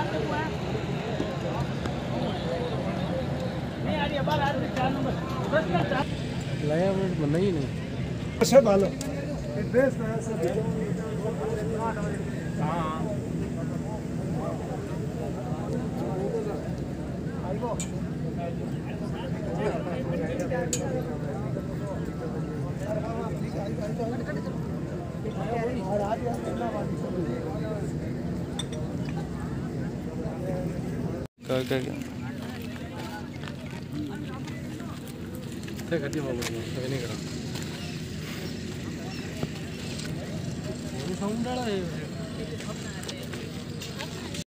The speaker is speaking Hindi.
लाया बनना ही नहीं अच्छा भालो ड्रेस ना सब हां आइबो क्या करती बाबू नहीं करा साउंड वाला है।